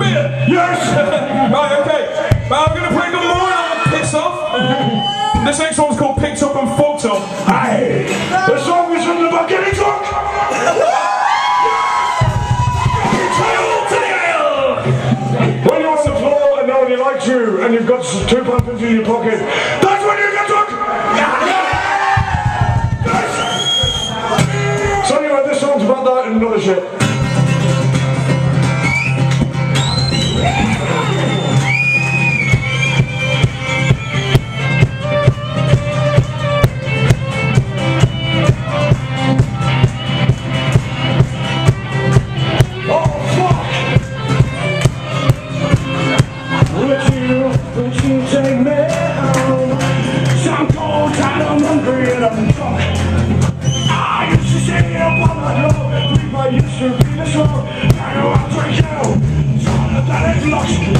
beer? Yes! Right, okay. I'm going to bring them more on the piss off. This next one's called Picked Up and Fucked Up. Aye! The song is written about getting drunk! When you're on the floor and nobody likes you and you've got £2.50 in your pocket, that's when you get drunk! Yes! So anyway, this song's about that and another shit. Would you take me home? So I'm cold, tired, I'm hungry and I'm drunk. I used to stay up on my door, believe I used to be the song. I know I'll drink you, so that it's lost.